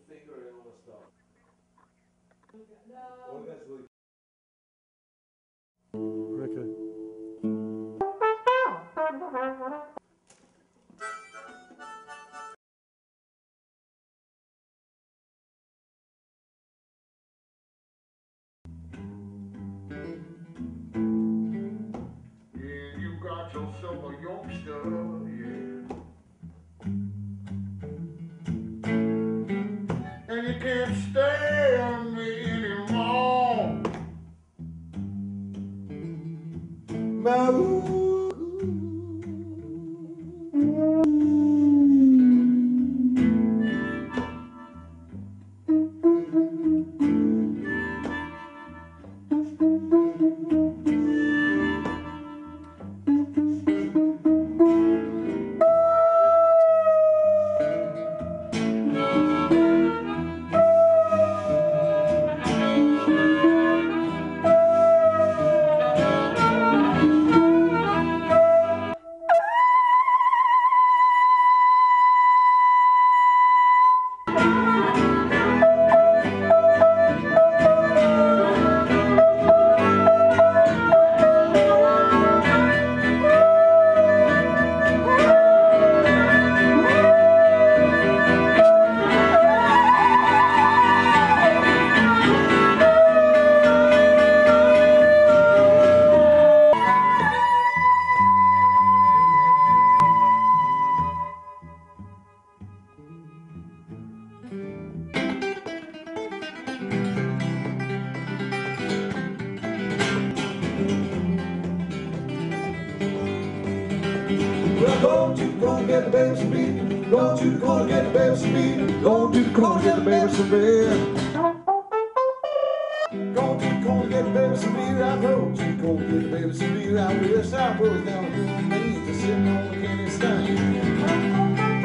Yourself a youngster, yeah. And you can't stay on me anymore. Go to go get the baby some beer. Go to go get the baby some beer. Go to go get the baby some beer. Go to go get the baby some beer. I go to go get the baby some beer. I wish I was down on my knees just sitting on the candy stand.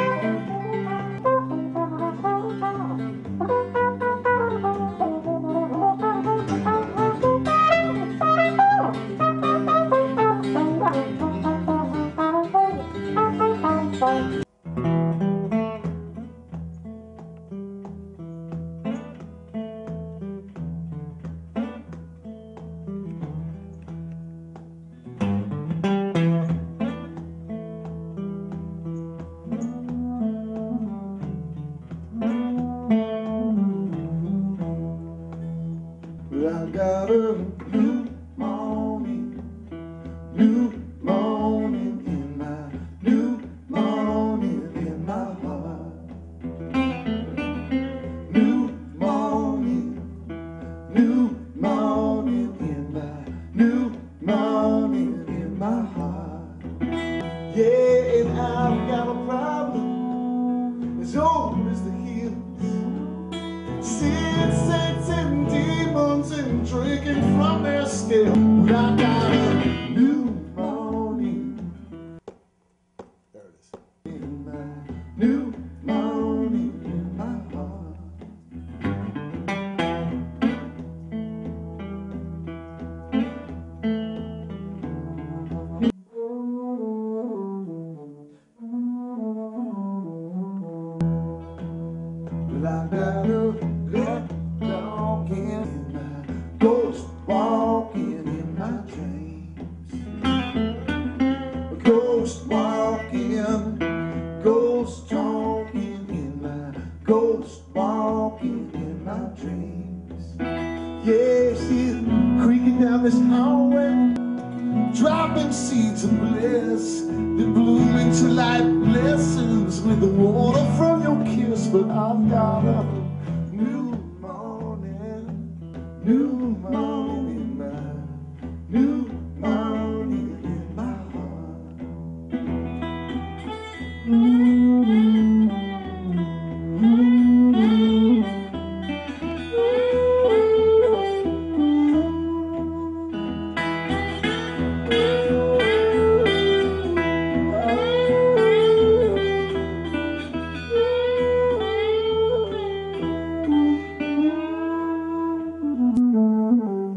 I got a new morning in my heart. New morning in my heart. Yeah, and I've got a problem as old as the hills. Sin, saints, and demons and drinking from their scale. But I got a new morning. There it is. In my new morning in my heart. But I got a good dog in my ghost walking in my dreams. Ghost walking, ghost talking in my ghost walking in my dreams. Yeah, she's creaking down this hallway, dropping seeds of bliss that bloom into light blessings with the water from your kiss. But I've got a new morning in my new morning in my heart.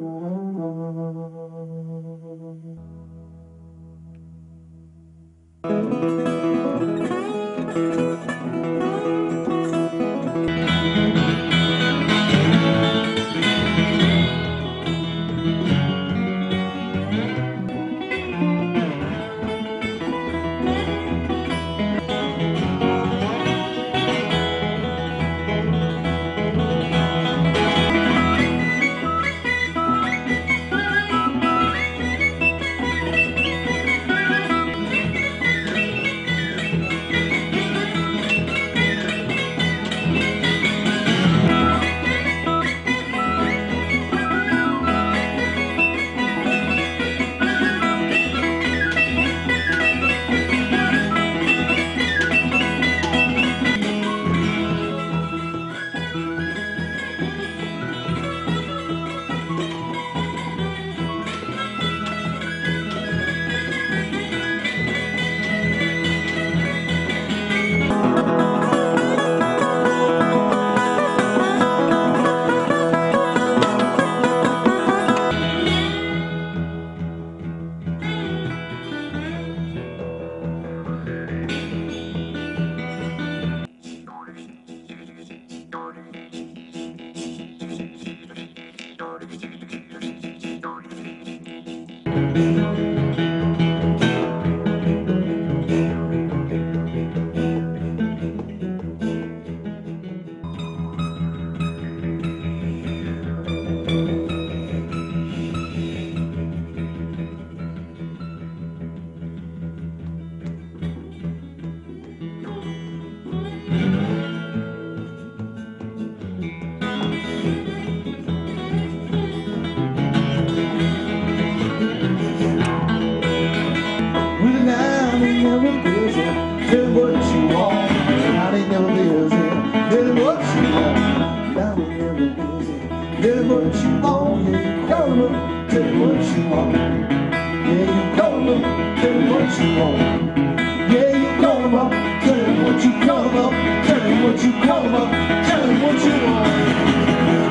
Tell what you want, I ain't never busy. Tell what you want, I ain't never busy. Tell what you want, yeah, you call them up. Tell what you want, yeah, you call them up. Tell what you want, yeah, you call them up. Tell what you call them up. Tell what you call them up. Tell what you want.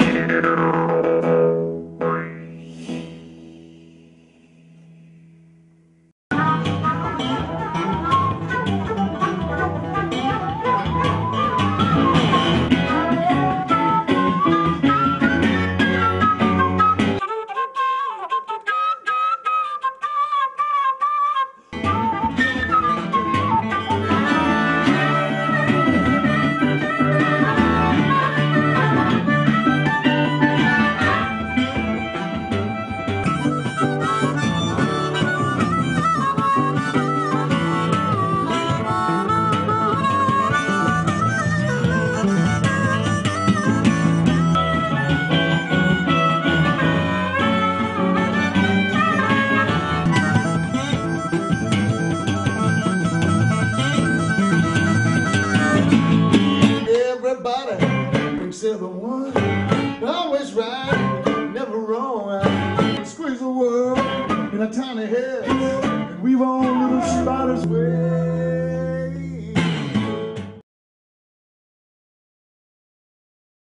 They're the one, always right, never wrong. I squeeze the world in a tiny head and weave on little spiders' web.